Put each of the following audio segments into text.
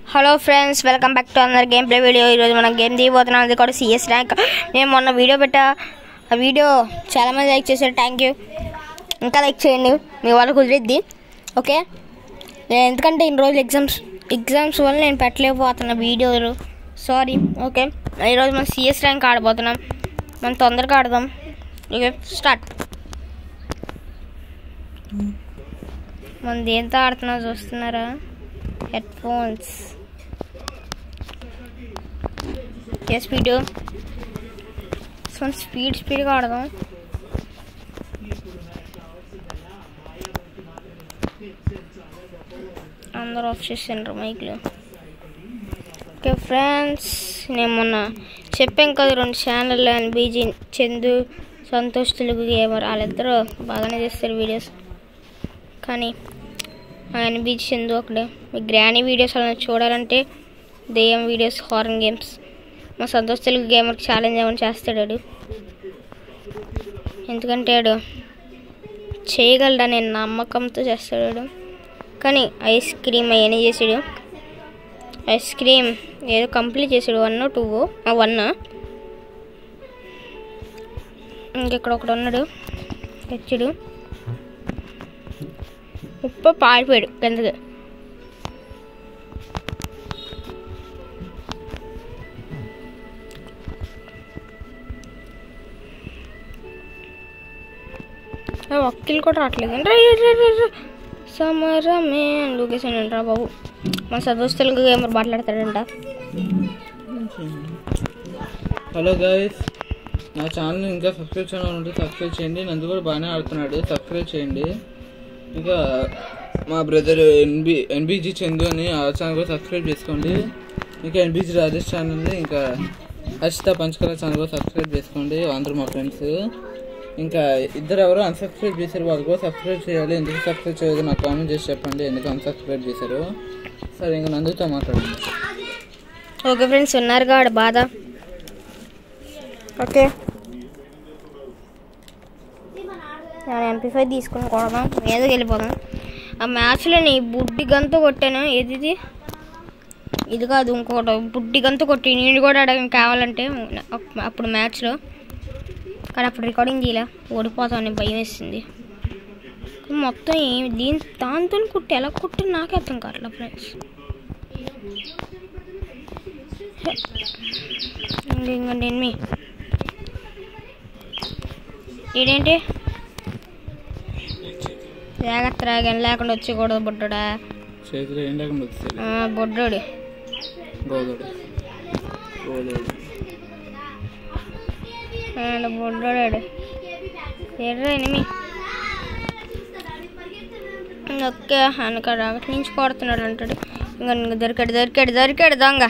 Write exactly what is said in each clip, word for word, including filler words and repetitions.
Hello friends, welcome back to another game play video. ఈరోజు మనం game దిగిపోతున్నాం. అది కూడా సిఎస్ ర్యాంక్. నేను మొన్న వీడియో పెట్టా, ఆ వీడియో చాలామంది లైక్ చేశారు. Thank you. ఇంకా లైక్ చేయండి, మీ వాళ్ళకు కుదిరిద్ది. ఓకే, నేను ఎందుకంటే ఇన్ని రోజులు ఎగ్జామ్స్ ఎగ్జామ్స్ వల్ల నేను పెట్టలేకపోతున్నా వీడియోలు, సారీ. ఓకే, ఈరోజు మనం సిఎస్ ర్యాంక్ ఆడబోతున్నాం. మనం తొందరగా ఆడదాం. Okay, start. మనం దేంతో ఆడుతున్నా చూస్తున్నారా? Headphones. Speed so speed స్పీడ్గా ఆడదాం. అందరూ ఆఫ్ చేసిండ్రు మైక్లు. ఓకే ఫ్రెండ్స్, నేను మొన్న చెప్పాం కదా రెండు ఛానల్లో ఎన్బీజీ చందు, సంతోష్ తెలుగు గేమర్, వాళ్ళిద్దరూ బాగానే చేస్తారు వీడియోస్. కానీ మా ఎన్బీజీ చందు ఒకడే. మీ గ్రానీ వీడియోస్ అలా చూడాలంటే దెయ్యం వీడియోస్, హారర్ గేమ్స్. మా సంతోష్ తెలుగు గేమర్కి ఛాలెంజ్ ఏమైనా చేస్తాడు వాడు, ఎందుకంటే వాడు చేయగలడనే నమ్మకంతో చేస్తాడు వాడు. కానీ ఐస్ క్రీమ్ అవన్నీ చేసాడు. ఐస్ క్రీమ్ ఏదో కంప్లీట్ చేసాడు, వన్ టూ వన్. ఇంకెక్కడ ఒకడు ఉన్నాడు తెచ్చాడు, ఉప్పు పారిపోయాడు కిందకి. వకీలు కూడా రావట్లేదు. సమరమే లొకేషన్ బాబు. మా సంతోష్ తెలుగు గేమర్ మాట్లాడతాడంట. హలో గైస్, నా ఛానల్ ఇంకా సబ్స్క్రైబ్ ఛానల్ ఉంటే సబ్స్క్రైబ్ చేయండి. నందు కూడా బాగానే ఆడుతున్నాడు, సబ్స్క్రైబ్ చేయండి. ఇంకా మా బ్రదర్ ఎన్బి ఎన్బీజీ చందు అని ఆ ఛానల్ కూడా సబ్స్క్రైబ్ చేసుకోండి. ఇంకా ఎన్బీజీ రాజేష్ ఛానల్, ఇంకా హర్షిత పంచకల ఛానల్ కూడా సబ్స్క్రైబ్ చేసుకోండి. అందరూ మా ఫ్రెండ్స్. ఇంకా ఇద్దరు ఎవరో అన్సబ్స్క్రైబ్ చేశారు, వాళ్ళు కూడా సబ్స్క్రైబ్ చేయాలి. ఎందుకు సబ్స్క్రైబ్ చేయదు నాకు కామెంట్ చేసి చెప్పండి, ఎందుకు అన్సబ్స్క్రైబ్ చేశారు. సరే, ఇంకా నందుతో మాట్లాడండి. ఓకే ఫ్రెండ్స్, ఉన్నారుగా ఆడ బాధ. ఓకే, నేను ఎంపీ ఫైవ్ తీసుకుని కొడదాం, మీదకి వెళ్ళిపోదాం. ఆ మ్యాచ్లో నీ బుడ్డి గంతు కొట్టాను. ఏది ఇది ఇది కాదు, ఇంకోటి బుడ్డి గంతు కొట్టి నేను కూడా అడగను కావాలంటే అప్పుడు మ్యాచ్లో. కానీ అప్పుడు రికార్డింగ్ చేయలే, ఓడిపోతామని భయం వేసింది. మొత్తం ఏమి దీని దాంతో కుట్టి ఎలా కుట్టి నాకే అర్థం కావట్లేదు ఫ్రెండ్స్. ఇంకండి ఎనిమి ఇదేంటి జాగ్రత్త రాగానే లేకుండా వచ్చేకూడదు. బొడ్డా బొడ్డోడు బొడ్డోడాడు ఏడ్రా ఎనిమి. ఓకే, వెనక రాగట్ నుంచి కొడుతున్నాడు అంటాడు. ఇంకా ఇంకా దొరికాడు దొరికాడు దొరికాడు దొంగ.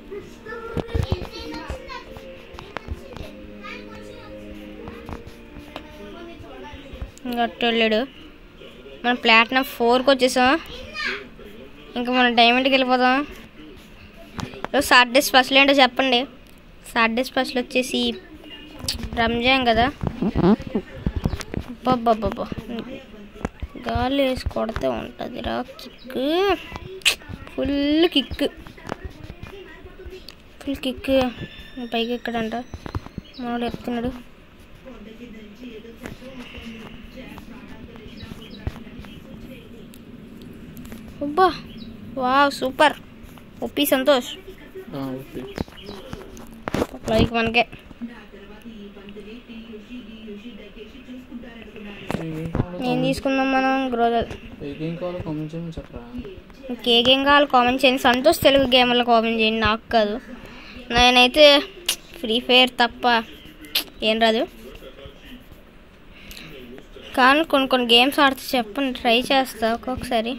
ఇంకా అట్టు వెళ్ళాడు. మనం ప్లాటినం ఫోర్కి వచ్చేసాం. ఇంకా మనం డైమండ్కి వెళ్ళిపోదాం. ఈరోజు సాటర్డే స్పెషల్ ఏంటో చెప్పండి. సాటర్డే స్పెషల్ వచ్చేసి రంజాన్ కదా. బాబ్బా గాలి వేసి కొడితే ఉంటుంది రా kick, full kick full kick. పైకి ఎక్కడంట మనోడు ఎత్తున్నాడు. అబ్బా వావ్ సూపర్. ఒప్పి సంతోష్ లైక్ మనకే. ఏం తీసుకుందాం మనం? గ్రోజర్. ఏ గేమ్ కావాలి కామెంట్ చేయండి. సంతోష్ తెలుగు గేమ్లో కామెంట్ చేయండి, నాకు కాదు. నేనైతే ఫ్రీ ఫైర్ తప్ప ఏం రాదు. కానీ కొన్ని కొన్ని గేమ్స్ ఆడితే చెప్పండి, ట్రై చేస్తా ఒక్కొక్కసారి.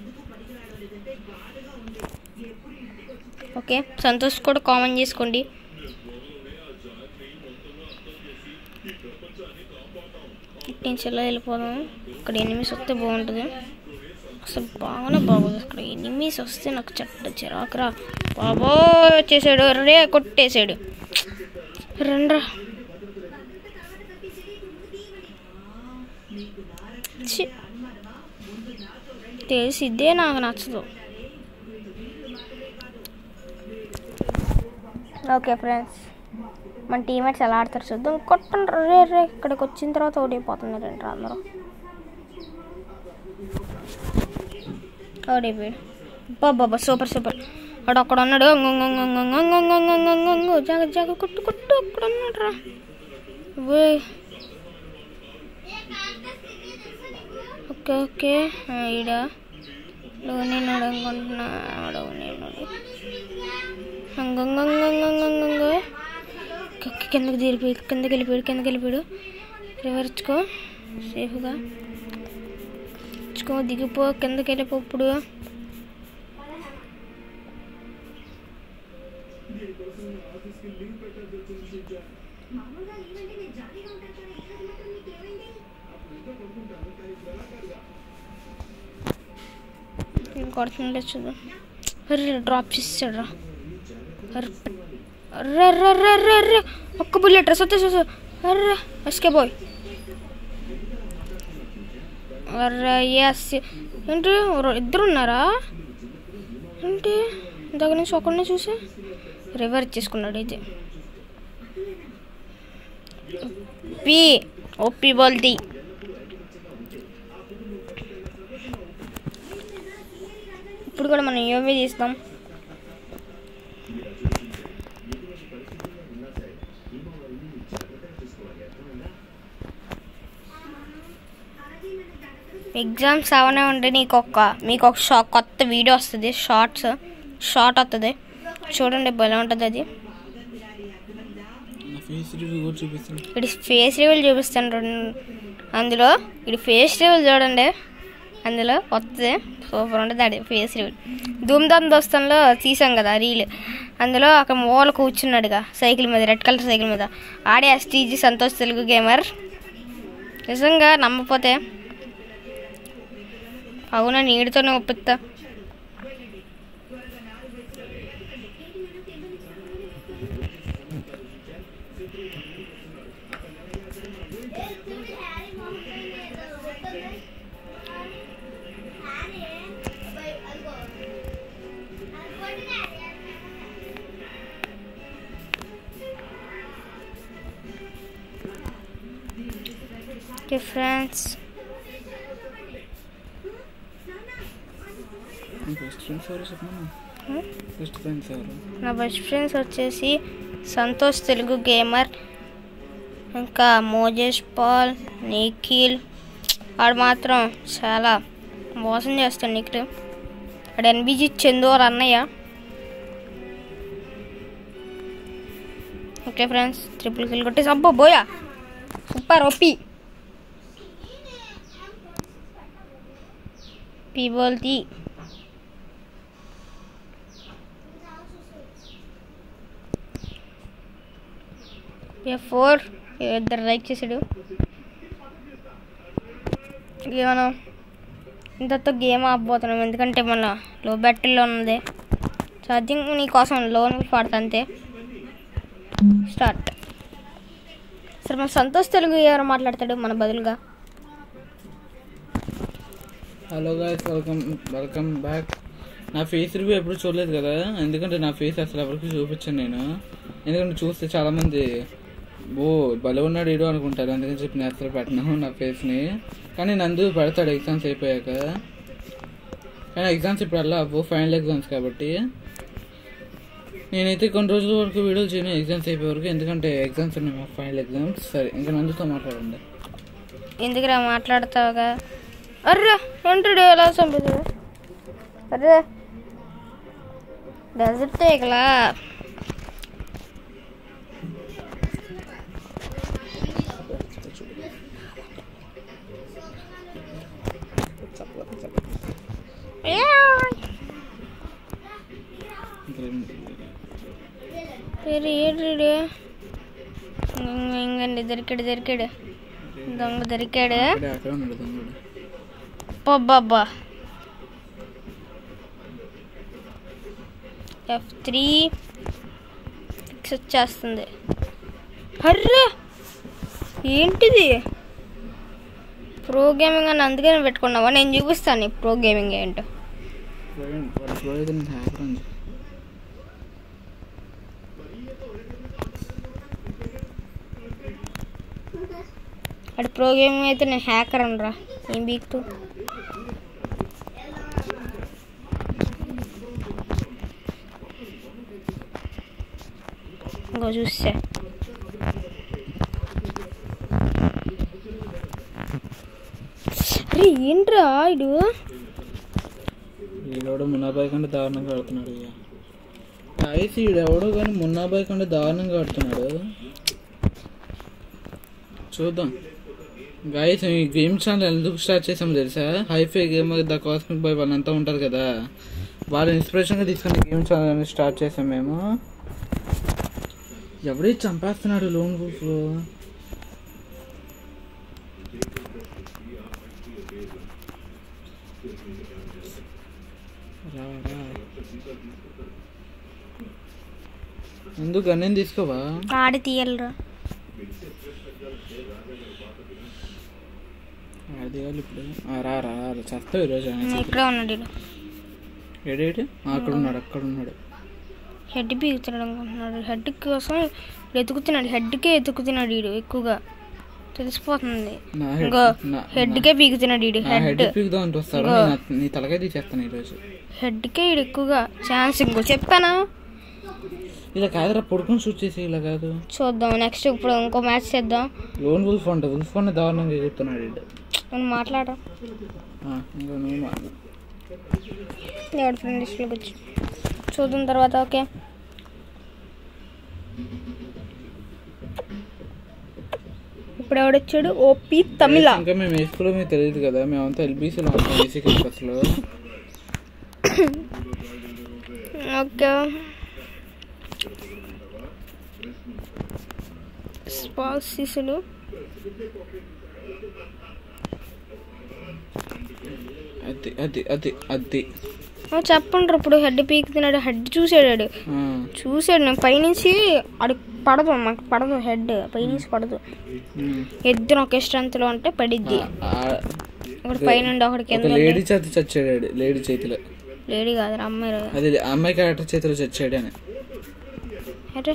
ఓకే, సంతోష్ కూడా కామెంట్ చేసుకోండి. నుంచి ఎలా వెళ్ళిపోదాం. ఇక్కడ ఎనిమిస్ వస్తే బాగుంటుంది. అసలు బాగానే బాగోదు. అక్కడ ఎనిమిస్ వస్తే నాకు చెట్ట చిరాకురా బాబో. వచ్చేసాడు, రే కొట్టేసాడు. రండ్రా తెలిసి ఇదే నాకు నచ్చదు. ఓకే ఫ్రెండ్స్, మన టీమేట్స్ ఎలా ఆడతారు చూద్దాం. కొట్టండి రే రే. ఇక్కడికి వచ్చిన తర్వాత ఓడిపోతున్నారు ఏంట్రా అందరూ. ఓడిపోయాడు. బాబా సూపర్ సూపర్. అక్కడ అక్కడ ఉన్నాడు. జాగ జాగ కొట్టు కొట్టు. అక్కడ ఉన్నాడు రా. Okay okay. ఈడ నేనాడు అనుకుంటున్నా. నేనాడు కిందకి తీరిపోయి కిందకి వెళ్ళిపోయాడు. కిందకి వెళ్ళిపోయాడు. రివర్చుకో సేఫ్గా. ఇచ్చుకో దిగిపో. కిందకి వెళ్ళిపో. ఇప్పుడు కొడుతుండే చూద్దాం. అర్రే డ్రాప్ చేసాడు రా. అర్రే అర్రే అర్రే అర్రే అర్రే ఒక్క బుల్లెట్ రా. సొత్తే చూసా. అర్రే ఎస్కే బాయ్. అర్రే ఎస్. ఏంటి ఇద్దరు ఉన్నారా ఏంటి? ఇంతకు నుంచి ఒకరిని చూసి రివర్స్ చేసుకున్నాడు. అయితే పి ఓపి బోల్ది. ఇప్పుడు కూడా మనం యూవీ తీస్తాం. ఎగ్జామ్స్ అవనే ఉంటే నీకు ఒక మీకు ఒక షా కొత్త వీడియో వస్తుంది. షార్ట్స్ షార్ట్ వస్తుంది చూడండి. భలే ఉంటుంది అది. ఇది ఫేస్ రివీల్ చూపిస్తాను అందులో. ఇది ఫేస్ రివీల్ చూడండి అందులో వస్తుంది. సూపర్ ఉంటుంది అది ఫేస్ రివీల్. ధూమ్ ధామ్ దోస్తంలో తీసాం కదా రీల్. అందులో అక్కడ మూల కూర్చున్నాడుగా సైకిల్ మీద, రెడ్ కలర్ సైకిల్ మీద. ఆడే ఎస్టీజీ సంతోష్ తెలుగు గేమర్. నిజంగా నమ్మపోతే అవునా నీడితోనే ఒప్పిస్తా. ఓకే ఫ్రెండ్స్, నా బెస్ట్ ఫ్రెండ్స్ వచ్చేసి సంతోష్ తెలుగు గేమర్, ఇంకా మోజేష్ పాల్, నిఖిల్. వాడు మాత్రం చాలా మోసం చేస్తాడు నిఖిల్. వాడు ఎన్బీజీ చందు వాళ్ళ అన్నయ్య. ఓకే ఫ్రెండ్స్, ట్రిపుల్ కిల్ కొట్టేసి అబ్బో బోయా సూపర్ ఓపి. పీ బోల్తీ. ఫోర్ ఇద్దరు లైక్ చేసాడు. ఇక మనం ఇంతతో గేమ్ ఆపబోతున్నాం ఎందుకంటే మన లో బ్యాటరీలో ఉంది. ఛార్జింగ్ నీకోసం లోన్ పడతా అంతే. స్టార్ట్. సరే మన సంతోష్ తెలుగు ఎవరు మాట్లాడతాడు మన బదులుగా. Hello guys, welcome welcome back. నా ఫేస్ రివ్యూ ఎప్పుడు చూడలేదు కదా, ఎందుకంటే నా ఫేస్ అసలు ఎవరికి చూపించాను నేను. ఎందుకంటే చూస్తే చాలామంది ఓ భలే ఉన్నాడు ఇడు అనుకుంటారు, అందుకని చెప్పి నేను అసలు పెట్టినాను నా ఫేస్ని. కానీ నందు పెడతాడు ఎగ్జామ్స్ అయిపోయాక. కానీ ఎగ్జామ్స్ ఇప్పుడు అలా అవ్వు, ఫైనల్ ఎగ్జామ్స్ కాబట్టి. నేనైతే కొన్ని రోజుల వరకు వీడియోలు చేయను ఎగ్జామ్స్ అయిపోయే వరకు, ఎందుకంటే ఎగ్జామ్స్ ఉన్నాయి మా ఫైనల్ ఎగ్జామ్స్. సరే ఇంకా నందుతో మాట్లాడండి. ఎందుకురా మాట్లాడతావుగా. అర్రే ఏంటాడు ఎలా చంపుతాడు. అర్రే డెజర్ట్ టేకలా. ఏడు ఇంకండి దొరికాడు దొరికాడు దొంగ దొరికాడు. బాబా ఎఫ్ త్రీ ఫిక్స్ వచ్చేస్తుంది. అర్రే ఏంటిది ప్రో గేమింగ్ అని అందుకని పెట్టుకున్నావా? నేను చూపిస్తాను ప్రో గేమింగ్ ఏంటో. అటు ప్రోగ్రామింగ్ అయితే నేను హ్యాకర్ అనరా ఏం బీక్తూ ఇంకో చూస్తే అరే ఏంట్రా ఇడు ఈడెవడో మున్నాబాయ్ కంటే దారుణంగా ఆడుతున్నాడు. ఐసి ఈడెవడో కానీ మున్నాబాయ్ కంటే దారుణంగా ఆడుతున్నాడు. చూద్దాం గైస్. ఈ గేమ్ ఛానల్ ఎందుకు స్టార్ట్ చేసామో తెలుసా? Hifi gamer the cosmic boy వాళ్ళంతా ఉంటారు కదా, వాళ్ళ ఇన్స్పిరేషన్గా తీసుకుని గేమ్ ఛానల్ అనేది స్టార్ట్ చేసాం మేము. ఎవడే చంపేస్తున్నాడు లోన్ ప్రూఫ్లో. ఎందుకు గన్నేం తీసుకోవా? ఆడి తీయాలరా అది ఇప్పుడు రా రా చేస్తావు ఈరోజు. ఇక్కడ ఉన్నాడు ఏడేటి అక్కడ ఉన్నాడు అక్కడ ఉన్నాడు. హెడ్ పీకుతున్నాడు అనుకుంటున్నాడు. హెడ్ కోసం ఎతుకుతున్నాడు. హెడ్కే ఎతుకుతున్నాడు వీడు ఎక్కువగా తెలిసిపోతుంది. హెడ్కే పీకుతున్నాడు వీడు. హెడ్ పీకుదాం అంటే వస్తారు. నీ తలకాయ తీసేస్తాను ఈరోజు. హెడ్కే వీడు ఎక్కువగా ఛాన్స్. ఇంకో చెప్పానా ఇలా కాదురా పడుకుని షూట్ చేసి ఇలా కాదు. చూద్దాం నెక్స్ట్ ఇప్పుడు ఇంకో మ్యాచ్ చేద్దాం. లోన్ వుల్ఫ్ అంటే వుల్ఫ్ అంటే దారుణంగా చెప్తున్నాడు వీడు. నేను మాట్లాడరా ఇంకా నువ్వు మాట్లాడు. ఎవరి ఫ్రెండ్ లిస్ట్లోకి వచ్చి చూద్దాం తర్వాత. ఓకే ఇప్పుడు ఎవడొచ్చాడు? ఓపీ తమిళ. ఇంకా మేము ఏ స్కూల్లో మీకు తెలియదు కదా, మేమంతా ఎల్బీసీలో ఉంటాం. బీసీ క్యాంపస్లో. ఓకే స్పాసీసులు అది అది అది అది చెప్పండి. ఇప్పుడు హెడ్ పీకుతున్నాడు. హెడ్ చూసాడు చూసాడు నేను పైనుంచి అడు పడదు. మాకు పడదు. హెడ్ పైనుంచి పడదు. ఎద్దు ఒకే స్ట్రెంత్ లో అంటే పడిద్ది. ఒకటి పైన ఒకటి కింద. లేడీ చేతి చచ్చాడు. లేడీ చేతిలో. లేడీ కాదు అమ్మాయి. అది అమ్మాయి క్యారెక్టర్ చేతిలో చచ్చాడు అని. అంటే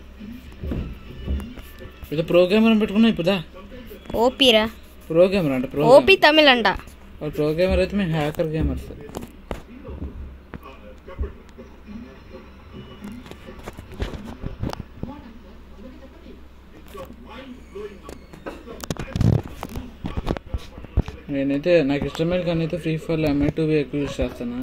ఇది ప్రోగ్రామర్ అని పెట్టుకున్నా ఇప్పుడు. ఓపీరా ప్రోగ్రామర్ అంట. ఓపీ తమిళ అంట. ప్రోగ్రామర్ అయితే మేము హ్యాకర్ గేమర్స్. నేనైతే నాకు ఇష్టమైన కానీ అయితే ఫ్రీ ఫైర్లో ఎంఐ టూ ఎక్కువ యూజ్ చేస్తాను.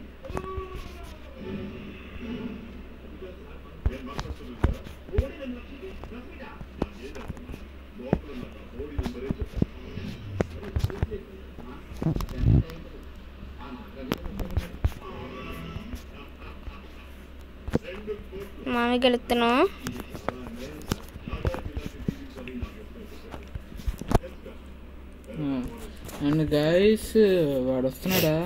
మామయ్యకి వెళ్తున్నాం. అండ్ గైస్ వాడు వస్తున్నాడా?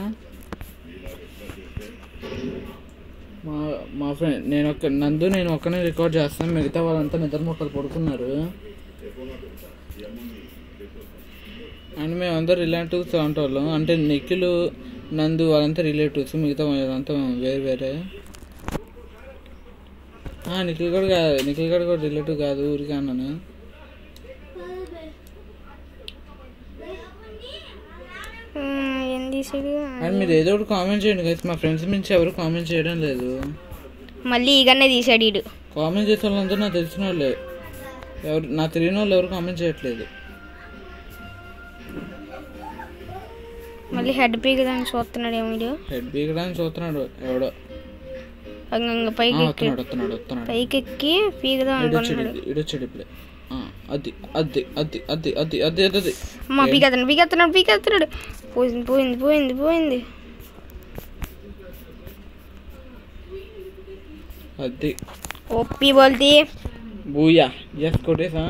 మా మా ఫ్రెండ్ నేను ఒక నందు నేను ఒక్కనే రికార్డ్ చేస్తాను. మిగతా వాళ్ళంతా నిద్ర మొక్కలు పడుకున్నారు. అండ్ మేమందరూ రిలేటివ్స్ ఉంటాం. అంటే నిఖిల్ నందు వాళ్ళంతా రిలేటివ్స్. మిగతా వాళ్ళంతా వేరే వేరే. నిఖిల్ గడు కాదు. నిఖిల్ గడు కూడా రిలేటివ్ కాదు. ఊరికే అన్నాను. అండ్ మీరు ఏదో ఒకటి కామెంట్ చేయండి గైస్. మా ఫ్రెండ్స్ నుంచి ఎవరు కామెంట్ చేయడం లేదు. మళ్ళీ ఈగనే తీసాడు వీడు. కామెంట్ చేసే వాళ్ళందరూ నాకు తెలిసిన వాళ్ళే. ఎవరు నాకు తెలియని వాళ్ళు ఎవరు కామెంట్ చేయట్లేదు. మళ్ళీ హెడ్ పీకడానికి చూస్తున్నాడు. ఏమో వీడియో హెడ్ పీకడానికి చూస్తున్నాడు ఎవడో. పైకి పైకెక్కి పీకదాం అనుకున్నాడు. ఇడొచ్చాడు ఇప్పుడే. అది అది అది అది అది అది అది మా పీకెత్తున్నాడు పీకెత్తున్నాడు పీకెత్తున్నాడు. పోయింది పోయింది పోయింది పోయింది. అది ఓపీ బోల్తీ బూయా. ఎస్ కొట్టేసా.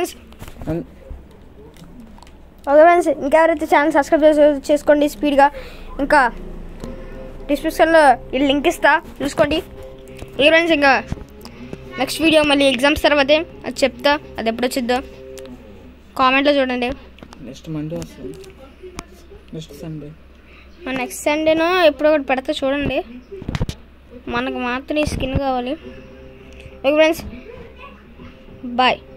ఓకే ఫ్రెండ్స్, ఇంకెవరైతే ఛానల్ సబ్స్క్రైబ్ చేసుకోండి స్పీడ్గా. ఇంకా డిస్క్రిప్షన్లో ఈ లింక్ ఇస్తా చూసుకోండి. ఓకే ఫ్రెండ్స్, ఇంకా నెక్స్ట్ వీడియో మళ్ళీ ఎగ్జామ్స్ తర్వాతే అది చెప్తా. అది ఎప్పుడు వచ్చిద్దో కామెంట్లో చూడండి. నెక్స్ట్ మండే వస్తుంది. నెక్స్ట్ సండే నెక్స్ట్ సండేనో ఎప్పుడో ఒకటి పెడతా చూడండి. మనకు మాత్రం ఈ స్కిన్ కావాలి. Okay friends, bye.